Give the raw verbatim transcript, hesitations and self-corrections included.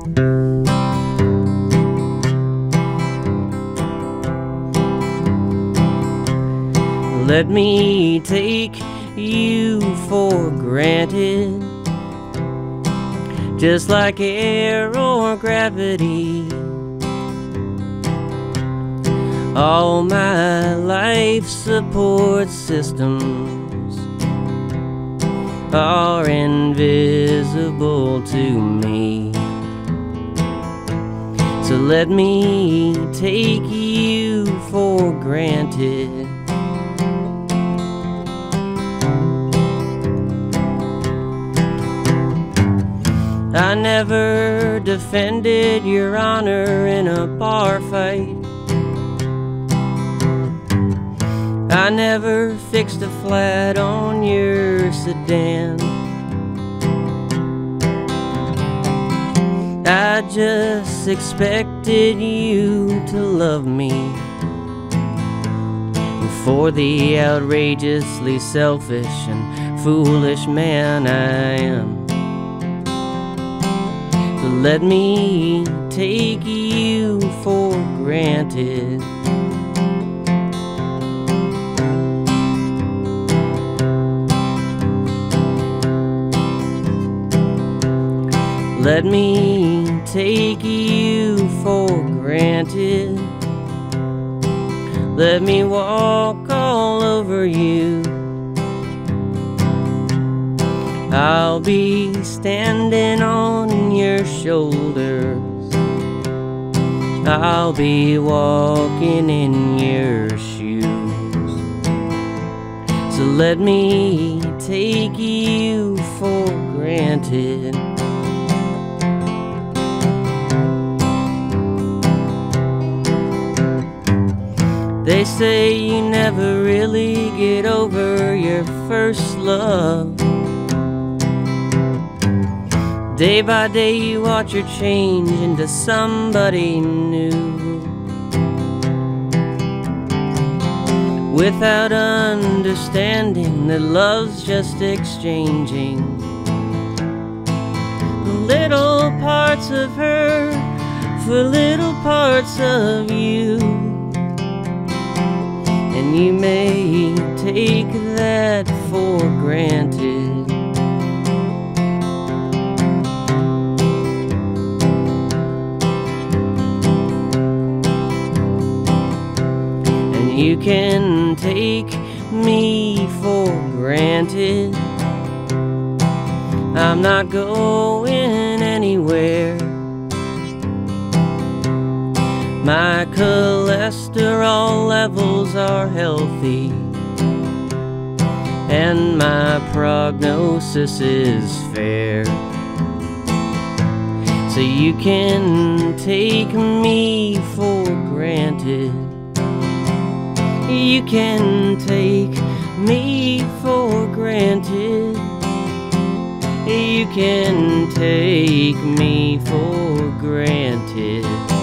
Let me take you for granted, just like air or gravity. All my life support systems are invisible to me. So let me take you for granted. I never defended your honor in a bar fight. I never fixed a flat on your sedan. I just expected you to love me for the outrageously selfish and foolish man I am. So let me take you for granted. Let me take you for granted. Let me walk all over you. I'll be standing on your shoulders. I'll be walking in your shoes. So let me take you for granted. They say you never really get over your first love. Day by day you watch her change into somebody new, without understanding that love's just exchanging little parts of her for little parts of you. And you may take that for granted. And you can take me for granted. I'm not going anywhere. My cholesterol levels are healthy, and my prognosis is fair. So you can take me for granted. You can take me for granted. You can take me for granted.